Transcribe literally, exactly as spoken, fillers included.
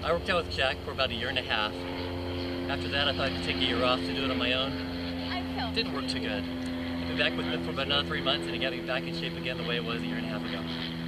I worked out with Jack for about a year and a half. After that, I thought I could take a year off to do it on my own. It didn't work too good. I've been back with him for about another three months and he got me back in shape again the way it was a year and a half ago.